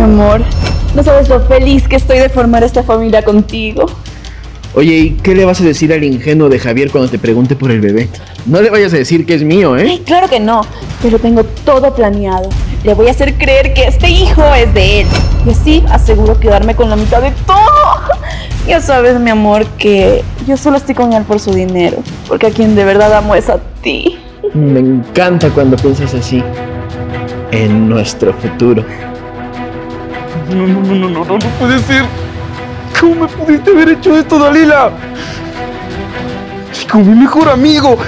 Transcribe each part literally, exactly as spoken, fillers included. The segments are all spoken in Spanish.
amor. No sabes lo feliz que estoy de formar esta familia contigo. Oye, ¿y qué le vas a decir al ingenuo de Javier cuando te pregunte por el bebé? No le vayas a decir que es mío, ¿eh? Ay, claro que no, pero tengo todo planeado. Le voy a hacer creer que este hijo es de él. Y así aseguro quedarme con la mitad de todo. Ya sabes, mi amor, que yo solo estoy con él por su dinero. Porque a quien de verdad amo es a ti. Me encanta cuando piensas así. En nuestro futuro. No, no, no, no, no, no, no puede ser. ¿Cómo me pudiste haber hecho esto, Dalila? Con mi mejor amigo.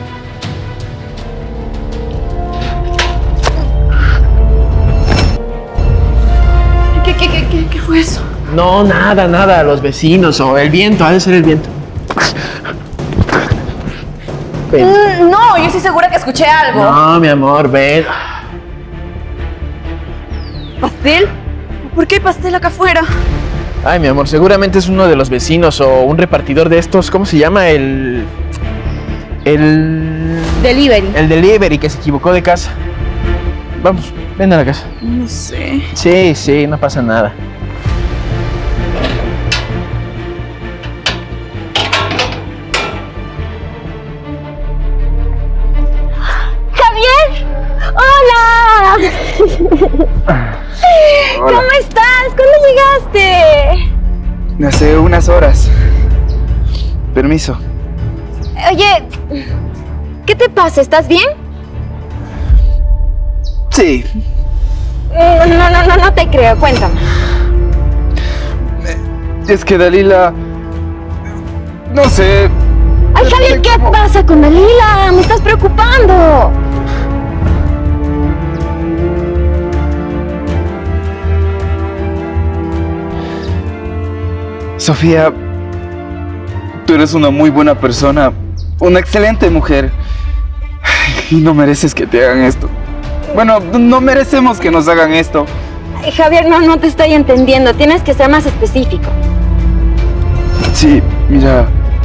¿Qué, qué, qué, qué, qué fue eso? No, nada, nada. Los vecinos o el viento. Ha de ser el viento. Ven. Mm, no, yo estoy segura que escuché algo. No, mi amor, ven. ¿Pastel? ¿Por qué hay pastel acá afuera? Ay, mi amor, seguramente es uno de los vecinos o un repartidor de estos. ¿Cómo se llama? El... El... Delivery. El delivery que se equivocó de casa. Vamos, ven a la casa. No sé. Sí, sí, no pasa nada. ¡Javier! ¡Hola! ¿Cómo estás? ¿Cuándo llegaste? Hace unas horas. Permiso. Oye, ¿qué te pasa? ¿Estás bien? Sí. No, no, no, no, no te creo. Cuéntame. Es que Dalila... No sé... Ay, Javier, ¿qué pasa con Dalila? Me estás preocupando. Sofía, tú eres una muy buena persona, una excelente mujer. Y no mereces que te hagan esto. Bueno, no merecemos que nos hagan esto. Ay, Javier, no, no te estoy entendiendo. Tienes que ser más específico. Sí, mira...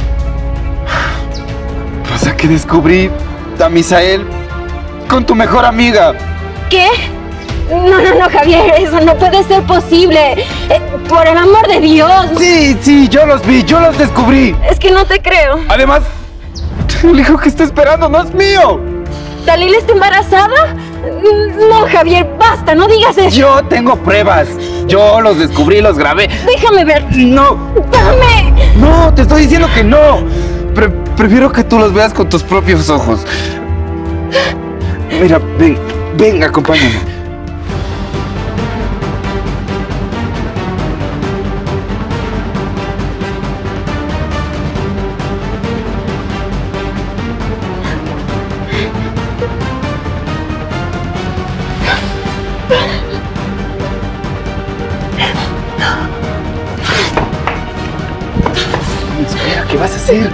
Pasa que descubrí a Misael con tu mejor amiga. ¿Qué? No, no, no, Javier, eso no puede ser posible. Eh, por el amor de Dios. Sí, sí, yo los vi, yo los descubrí. Es que no te creo. Además, el hijo que está esperando no es mío. ¿Dalila está embarazada? No, Javier, basta, no digas eso. Yo tengo pruebas. Yo los descubrí, los grabé. Déjame ver. No. Dame. No, te estoy diciendo que no. Pre- prefiero que tú los veas con tus propios ojos. Mira, ven, ven, acompáñame. Espera, ¿qué vas a hacer?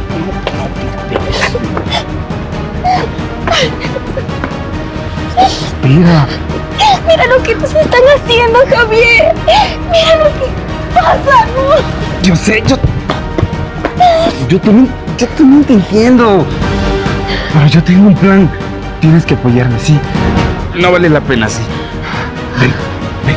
Espera. Mira lo que nos están haciendo, Javier. Mira lo que pasa, ¿no? Yo sé, yo... Yo también, yo también te entiendo. Pero yo tengo un plan. Tienes que apoyarme, sí. No vale la pena, sí. Ven, ven.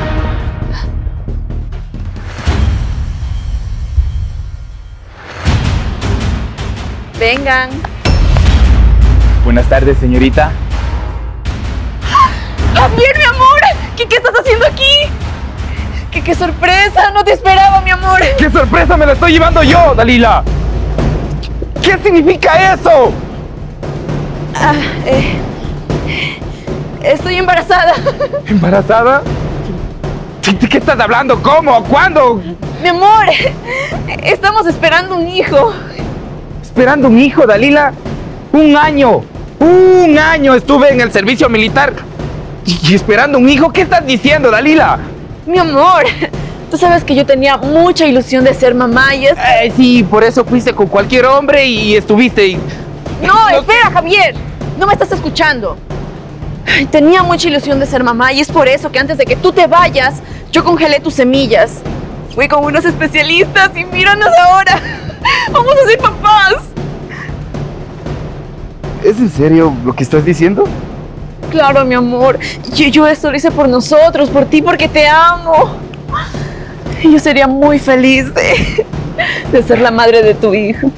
Vengan. Buenas tardes, señorita. Javier, mi amor. ¿Qué, qué estás haciendo aquí? ¿Qué, qué sorpresa. No te esperaba, mi amor. ¡Qué sorpresa me la estoy llevando yo, Dalila! ¿Qué significa eso? Ah, eh, estoy embarazada. ¿Embarazada? ¿De qué estás hablando? ¿Cómo? ¿Cuándo? Mi amor, estamos esperando un hijo. Esperando un hijo, Dalila. Un año. Un año estuve en el servicio militar. Y esperando un hijo. ¿Qué estás diciendo, Dalila? Mi amor, tú sabes que yo tenía mucha ilusión de ser mamá y es... Eh, sí, por eso fuiste con cualquier hombre y estuviste y... No, espera, Javier. No me estás escuchando. Ay, tenía mucha ilusión de ser mamá y es por eso que antes de que tú te vayas, yo congelé tus semillas. Fui con unos especialistas y míranos ahora. Vamos a ser papás. ¿Es en serio lo que estás diciendo? Claro, mi amor. Yo, yo esto lo hice por nosotros, por ti, porque te amo. Y yo sería muy feliz de, de ser la madre de tu hijo.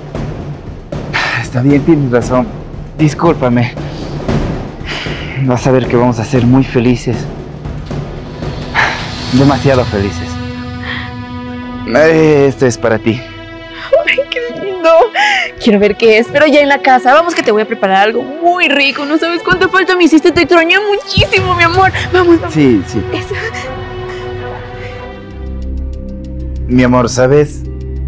Está bien, tienes razón. Discúlpame. Vas a ver que vamos a ser muy felices. Demasiado felices. Esto es para ti. Ay, qué lindo. Quiero ver qué es, pero ya en la casa. Vamos que te voy a preparar algo muy rico. No sabes cuánto falta me hiciste. Te extrañé muchísimo, mi amor. Vamos, vamos. Sí, sí. Eso. Mi amor, ¿sabes?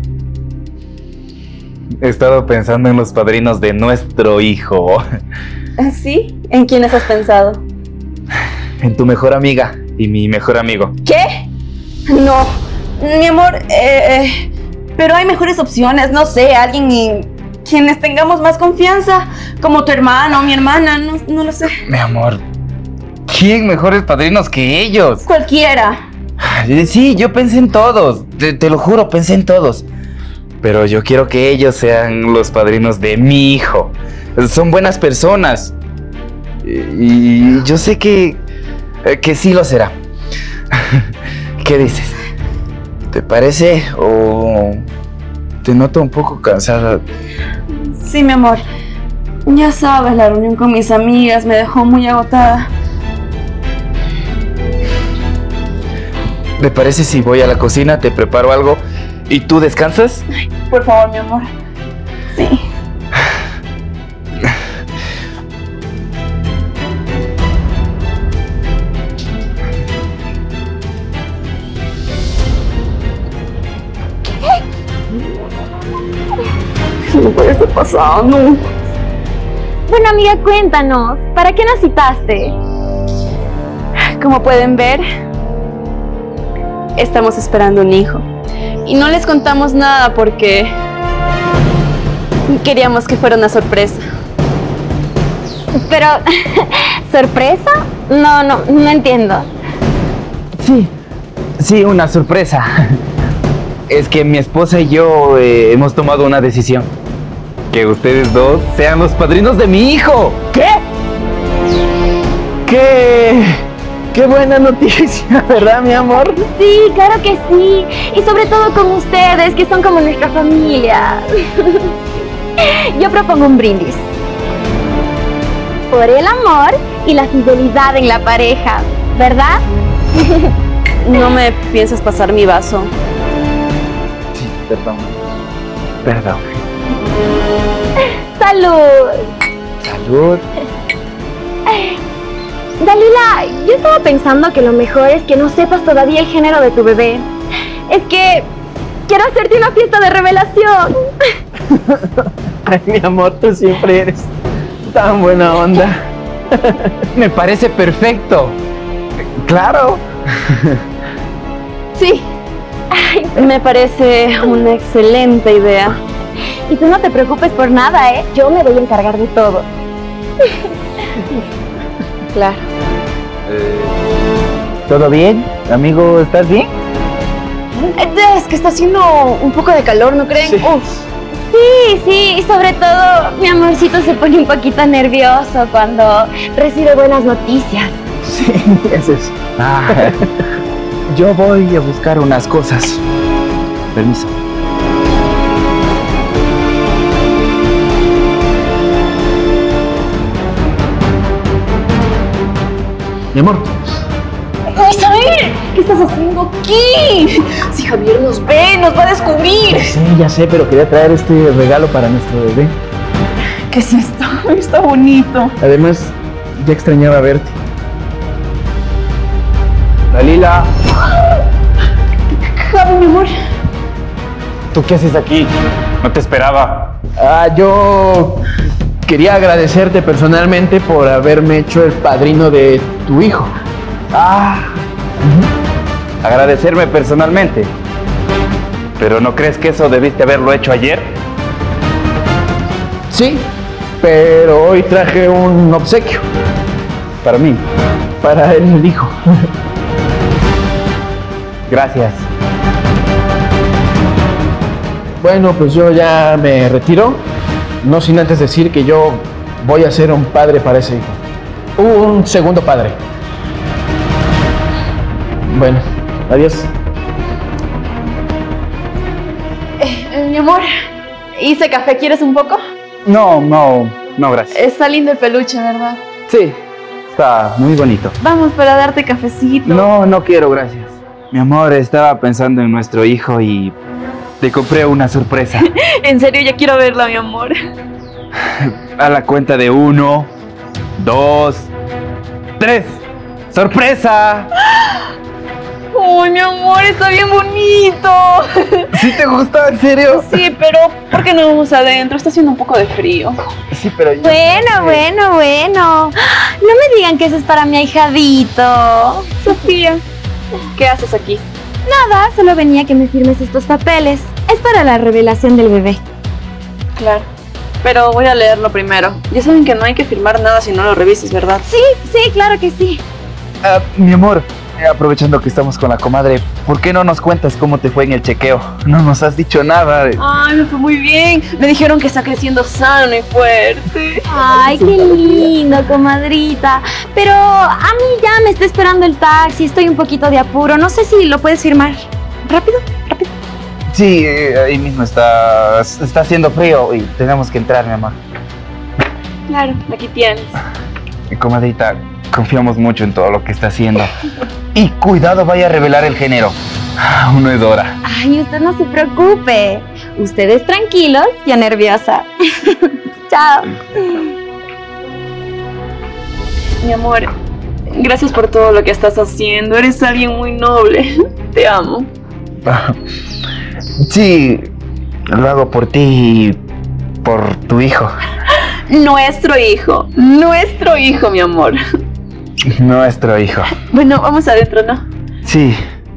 He estado pensando en los padrinos de nuestro hijo. ¿Sí? ¿En quiénes has pensado? En tu mejor amiga y mi mejor amigo. ¿Qué? No, mi amor, eh, eh, pero hay mejores opciones, no sé, alguien en quienes tengamos más confianza, como tu hermano o mi hermana, no, no lo sé. Mi amor, ¿quién mejores padrinos que ellos? Cualquiera. Sí, yo pensé en todos, te, te lo juro, pensé en todos. Pero yo quiero que ellos sean los padrinos de mi hijo. Son buenas personas. Y, y yo sé que, que sí lo será. ¿Qué dices? ¿Te parece o te noto un poco cansada? Sí, mi amor. Ya sabes, la reunión con mis amigas me dejó muy agotada. ¿Te parece si voy a la cocina, te preparo algo y tú descansas? Ay, por favor, mi amor. Sí. ¿Qué me puede estar pasando? Bueno, amiga, cuéntanos, ¿para qué nos citaste? Como pueden ver, estamos esperando un hijo. Y no les contamos nada porque queríamos que fuera una sorpresa. Pero, ¿sorpresa? No, no, no entiendo. Sí, sí, una sorpresa. Es que mi esposa y yo eh, hemos tomado una decisión. Que ustedes dos sean los padrinos de mi hijo. ¿Qué? ¿Qué? ¡Qué buena noticia! ¿Verdad, mi amor? Sí, claro que sí. Y sobre todo con ustedes, que son como nuestra familia. Yo propongo un brindis. Por el amor y la fidelidad en la pareja, ¿verdad? No me piensas pasar mi vaso. Sí, perdón. Perdón. ¡Salud! Salud. Dalila, yo estaba pensando que lo mejor es que no sepas todavía el género de tu bebé. Es que quiero hacerte una fiesta de revelación. Ay, mi amor, tú siempre eres tan buena onda. Me parece perfecto. Claro. Sí, ay, me parece una excelente idea. Y tú no te preocupes por nada, ¿eh? Yo me voy a encargar de todo. Claro. Eh, ¿Todo bien? Amigo, ¿estás bien? Es que está haciendo un poco de calor, ¿no creen? Sí. Uf. Sí, sí, y sobre todo mi amorcito se pone un poquito nervioso cuando recibe buenas noticias. Sí, es eso. Ah, yo voy a buscar unas cosas. Permiso. Mi amor. Isabel, ¿qué estás haciendo aquí? Si Javier nos ve, nos va a descubrir. Ya sé, ya sé, pero quería traer este regalo para nuestro bebé. ¿Qué es esto? Está bonito. Además, ya extrañaba verte. Dalila, Javi, mi amor. ¿tú qué haces aquí? No te esperaba. Ah, yo quería agradecerte personalmente por haberme hecho el padrino de tu hijo. Ah, agradecerme personalmente. ¿Pero no crees que eso debiste haberlo hecho ayer? Sí, pero hoy traje un obsequio Para mí. para el hijo. Gracias. Bueno, pues yo ya me retiro. No sin antes decir que yo voy a ser un padre para ese hijo. Un segundo padre. Bueno, adiós. Eh, eh, mi amor, hice café, ¿quieres un poco? No, no, no, gracias. Está lindo el peluche, ¿verdad? Sí, está muy bonito. Vamos para darte cafecito. No, no quiero, gracias. Mi amor, estaba pensando en nuestro hijo y te compré una sorpresa. En serio, ya quiero verla, mi amor. A la cuenta de uno, dos, tres. ¡Sorpresa! ¡Uy, mi amor, está bien bonito! ¿Sí te gusta? ¿En serio? Sí, pero ¿por qué no vamos adentro? Está haciendo un poco de frío. Sí, pero yo... Bueno, bueno, bueno. No me digan que eso es para mi ahijadito. Sofía, ¿qué haces aquí? Nada, solo venía a que me firmes estos papeles. Es para la revelación del bebé. Claro, pero voy a leerlo primero. Ya saben que no hay que firmar nada si no lo revises, ¿verdad? Sí, sí, claro que sí. Ah, mi amor, eh, aprovechando que estamos con la comadre, ¿por qué no nos cuentas cómo te fue en el chequeo? No nos has dicho nada. Ay, me fue muy bien. Me dijeron que está creciendo sano y fuerte. Ay, qué lindo, comadrita. Pero a mí ya me está esperando el taxi. Estoy un poquito de apuro. No sé si lo puedes firmar. Rápido, rápido. Sí, eh, ahí mismo está, está haciendo frío y tenemos que entrar, mi amor. Claro, aquí tienes. Eh, Comadrita, confiamos mucho en todo lo que está haciendo. Y cuidado, vaya a revelar el género. Aún no es hora. Ay, usted no se preocupe. Ustedes tranquilos, yo nerviosa. Chao. Mi amor, gracias por todo lo que estás haciendo. Eres alguien muy noble. Te amo. Sí, lo hago por ti y por tu hijo. Nuestro hijo. Nuestro hijo, mi amor. Nuestro hijo. Bueno, vamos adentro, ¿no? Sí.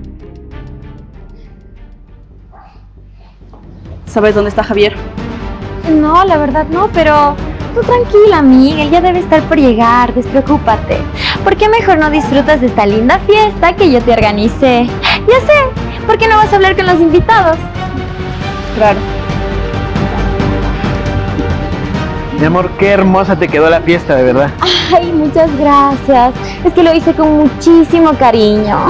¿Sabes dónde está Javier? No, la verdad no, pero tú tranquila, amiga, ya debe estar por llegar, despreocúpate. ¿Por qué mejor no disfrutas de esta linda fiesta que yo te organicé? Ya sé, ¿por qué no vas a hablar con los invitados? Claro. Mi amor, qué hermosa te quedó la fiesta, de verdad. Ay, muchas gracias. Es que lo hice con muchísimo cariño.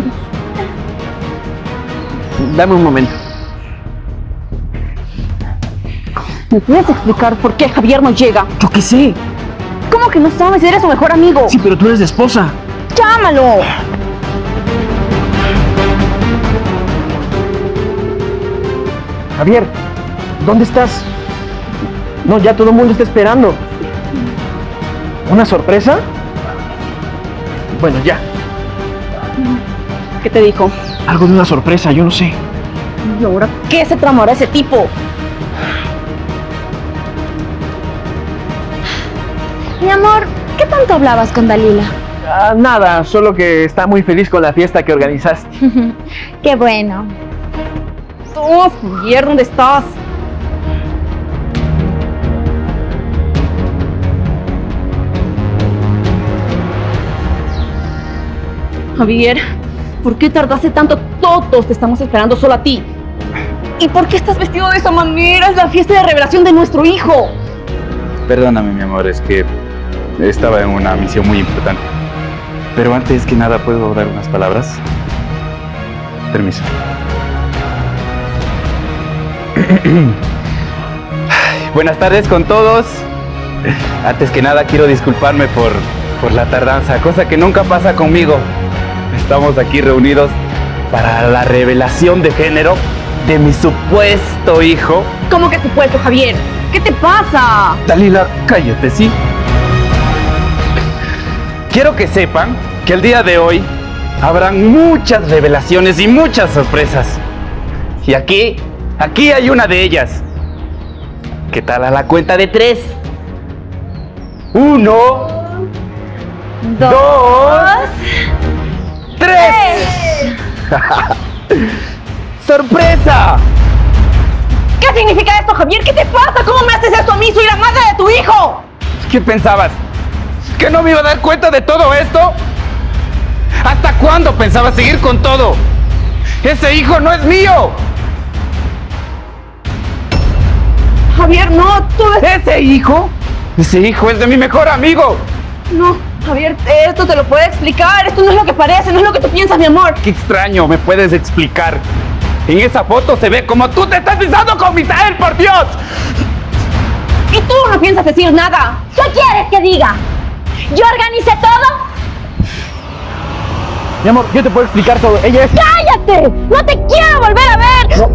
Dame un momento. ¿Me puedes explicar por qué Javier no llega? Yo qué sé. ¿Cómo que no sabes? Eres su mejor amigo. Sí, pero tú eres la esposa. ¡Llámalo! Javier, ¿dónde estás? No, ya todo el mundo está esperando. ¿Una sorpresa? Bueno, ya. ¿Qué te dijo? Algo de una sorpresa, yo no sé. ¿Y ahora qué se tramó ese tipo? Mi amor, ¿qué tanto hablabas con Dalila? Ah, nada, solo que está muy feliz con la fiesta que organizaste. Qué bueno. ¡Oh, Javier, ¿dónde estás? Javier, ¿por qué tardaste tanto? Todos te estamos esperando, solo a ti. ¿Y por qué estás vestido de esa manera? Es la fiesta de revelación de nuestro hijo. Perdóname, mi amor, es que estaba en una misión muy importante. Pero antes que nada, ¿puedo dar unas palabras? Permiso. Buenas tardes con todos. Antes que nada quiero disculparme por, por la tardanza, cosa que nunca pasa conmigo. Estamos aquí reunidos para la revelación de género de mi supuesto hijo. ¿Cómo que supuesto, Javier? ¿Qué te pasa? Dalila, cállate, ¿sí? Quiero que sepan que el día de hoy habrán muchas revelaciones y muchas sorpresas. Y aquí, aquí hay una de ellas. ¿Qué tal a la cuenta de tres? Uno, dos, dos tres. ¡Sorpresa! ¿Qué significa esto, Javier? ¿Qué te pasa? ¿Cómo me haces esto a mí? ¡Soy la madre de tu hijo! ¿Qué pensabas? ¿Que no me iba a dar cuenta de todo esto? ¿Hasta cuándo pensabas seguir con todo? ¡Ese hijo no es mío! Javier, no, tú... ¿Ese hijo? Ese hijo es de mi mejor amigo. No, Javier, esto te lo puedo explicar. Esto no es lo que parece, no es lo que tú piensas, mi amor. Qué extraño, ¿me puedes explicar? En esa foto se ve como tú te estás besando con Misael, por Dios. Y tú no piensas decir nada. ¿Qué quieres que diga? ¿Yo organicé todo? Mi amor, yo te puedo explicar todo. Ella es... ¡Cállate! ¡No te quiero volver a ver! No.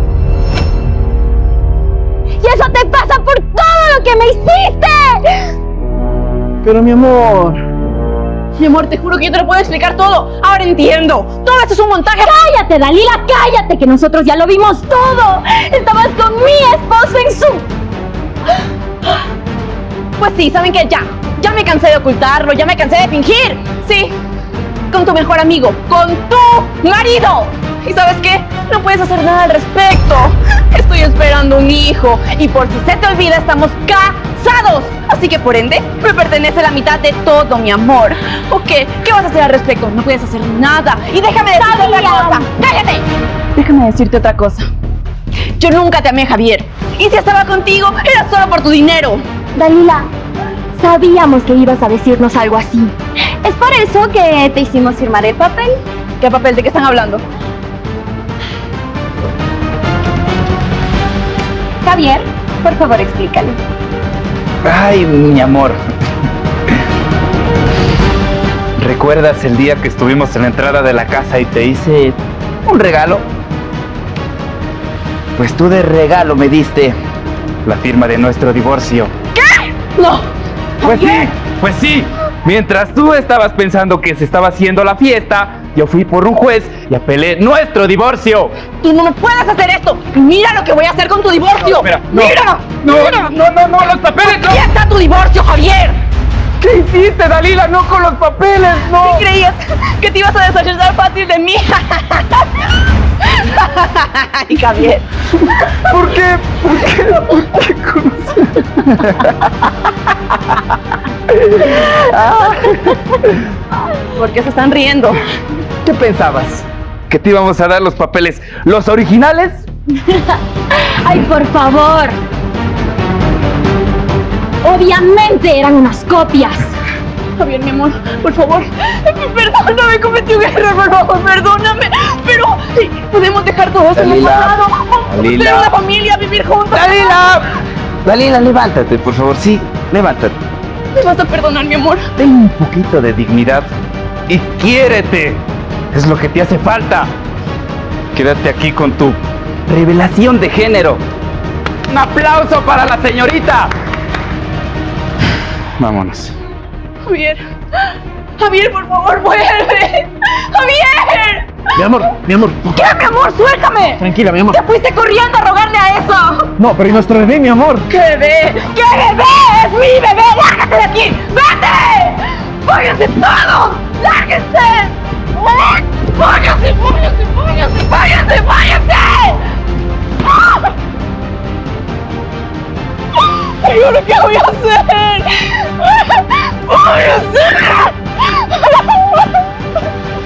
¡Y eso te pasa por todo lo que me hiciste! Pero mi amor... Mi amor, te juro que yo te lo puedo explicar todo. Ahora entiendo. Todo esto es un montaje. ¡Cállate, Dalila! ¡Cállate! Que nosotros ya lo vimos todo. Estabas con mi esposo en su... Pues sí, ¿saben qué? Ya. Ya me cansé de ocultarlo. Ya me cansé de fingir. Sí. Con tu mejor amigo. Con tu marido. ¿Y sabes qué? No puedes hacer nada al respecto. Estoy esperando un hijo. Y por si se te olvida, estamos casados. Así que por ende, me pertenece la mitad de todo, mi amor. ¿O qué? ¿Qué vas a hacer al respecto? No puedes hacer nada. Y déjame decirte otra cosa. ¡Cállate! Déjame decirte otra cosa. Yo nunca te amé, Javier. Y si estaba contigo, era solo por tu dinero. Dalila, sabíamos que ibas a decirnos algo así. Es por eso que te hicimos firmar el papel. ¿Qué papel? ¿De qué están hablando? Javier, por favor, explícale. Ay, mi amor. ¿Recuerdas el día que estuvimos en la entrada de la casa y te hice un regalo? Pues tú de regalo me diste la firma de nuestro divorcio. ¿Qué? No. Pues sí, pues sí. Mientras tú estabas pensando que se estaba haciendo la fiesta, yo fui por un juez y apelé nuestro divorcio. Tú no me puedes hacer esto. Mira lo que voy a hacer con tu divorcio. Mira, no, mira, no, mira. no, no, no, los papeles no. Aquí está tu divorcio, Javier. ¿Qué hiciste, Dalila? No con los papeles, no. ¿Qué creías? ¿Que te ibas a deshacer fácil de mí? Ay, Javier. ¿Por qué? ¿Por qué? ¿Por qué conoces? ¿Por qué se están riendo? ¿Qué pensabas? ¿Que te íbamos a dar los papeles, los originales? ¡Ay, por favor! Obviamente eran unas copias. Javier, mi amor, por favor, perdóname, cometí un error, por favor, perdóname. Pero podemos dejar todo eso en el pasado. Vamos a tener una familia, vivir juntos. ¡Dalila! Dalila, levántate, por favor, sí, levántate. ¿Me vas a perdonar, mi amor? Ten un poquito de dignidad y quiérete. Es lo que te hace falta. Quédate aquí con tu revelación de género. ¡Un aplauso para la señorita! Vámonos. Javier, Javier, por favor, vuelve. Javier. Mi amor, mi amor. ¿Qué, mi amor? Suéltame. Tranquila, mi amor. Te fuiste corriendo a rogarle a eso. No, pero ¿y nuestro bebé, mi amor? ¿Qué bebé? ¿Qué bebé? ¡Es mi bebé! ¡Lárgate de aquí! ¡Vete! ¡Váyanse todos! ¡Lárguense! ¡Váyanse, váyanse, váyanse, váyanse, váyanse! ¡Ay, ¿ahora qué voy a hacer? ¡Váyanse!